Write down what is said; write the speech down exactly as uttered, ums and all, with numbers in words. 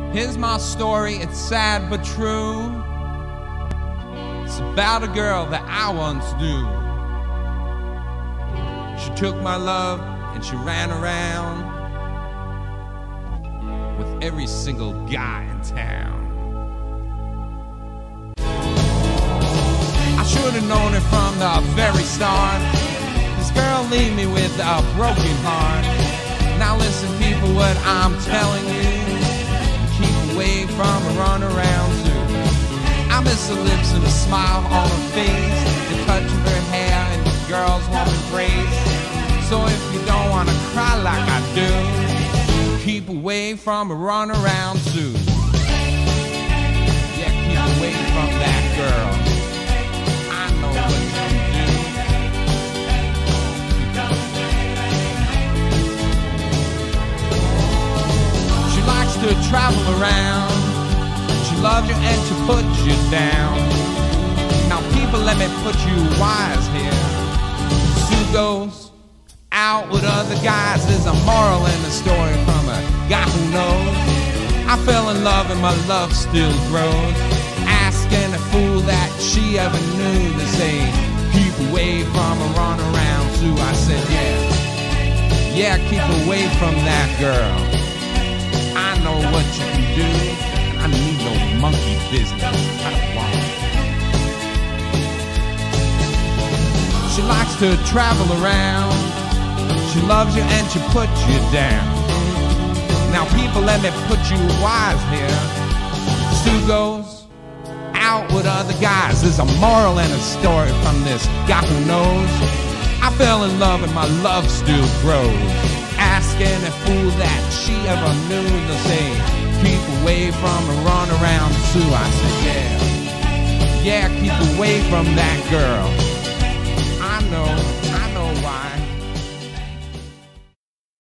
Here's my story, it's sad but true. It's about a girl that I once knew. She took my love and she ran around with every single guy in town. I should have known it from the very start. This girl leave me with a broken heart. Now listen people, what I'm telling you, keep away from a run around too. I miss her lips and a smile on her face, the touch of her hair and the girl's warm embrace. So if you don't wanna cry like I do, keep away from a run around too. Yeah, keep away from that girl. I know what you do. She likes to travel around. She loves you and she puts you down. Now people, let me put you wise here. Sue goes out with other guys. There's a moral in the story from a guy who knows. I fell in love and my love still grows. Asking a fool that she ever knew to say, keep away from a run around Sue. I said, yeah, yeah, keep away from that girl. I know what you can do. I need no monkey business. I don't want it. She likes to travel around. She loves you and she puts you down. Now people, let me put you wise here. Sue goes out with other guys. There's a moral in a story from this guy who knows. I fell in love and my love still grows. Asking a fool that she ever knew to say, keep away from a run around Sue. I said, yeah, yeah, keep away from that girl. I know